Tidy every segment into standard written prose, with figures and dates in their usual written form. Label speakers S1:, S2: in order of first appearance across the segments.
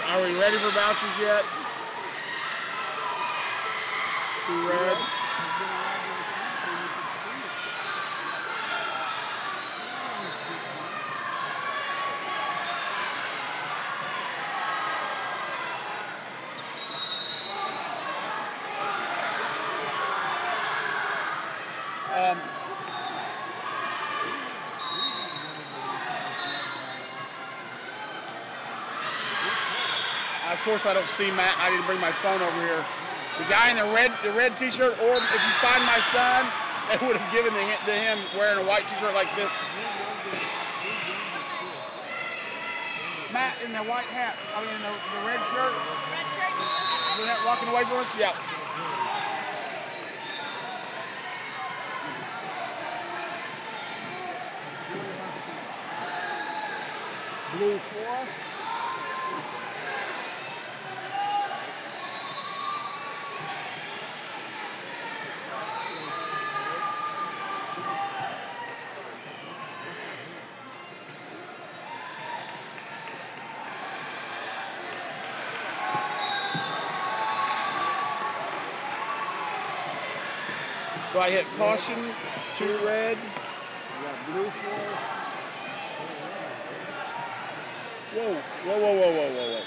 S1: Are we ready for vouchers yet? 2 red. Of course, I don't see Matt. I need to bring my phone over here. The guy in the red T-shirt, or if you find my son, they would have given to him wearing a white T-shirt like this. Matt in the white hat. I mean, in the red shirt.
S2: Red shirt.
S1: Isn't that walking away from us? Yep.
S3: Blue 4.
S1: So I hit caution, 2 red.
S3: You got blue 4.
S1: Whoa, whoa, whoa, whoa, whoa, whoa, whoa.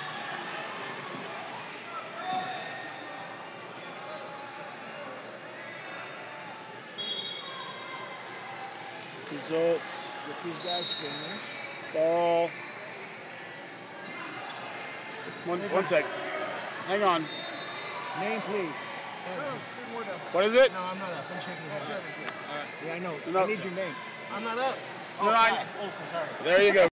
S1: Results.
S3: Let these guys finish.
S1: Ball. One sec. Hang on.
S3: Name, please.
S1: What is it?
S4: No, I'm not up. I'm shaking hands.
S3: Yeah, I know.
S1: No.
S3: I need your name.
S4: I'm not up.
S1: No,
S4: Oh, sorry.
S1: there you go.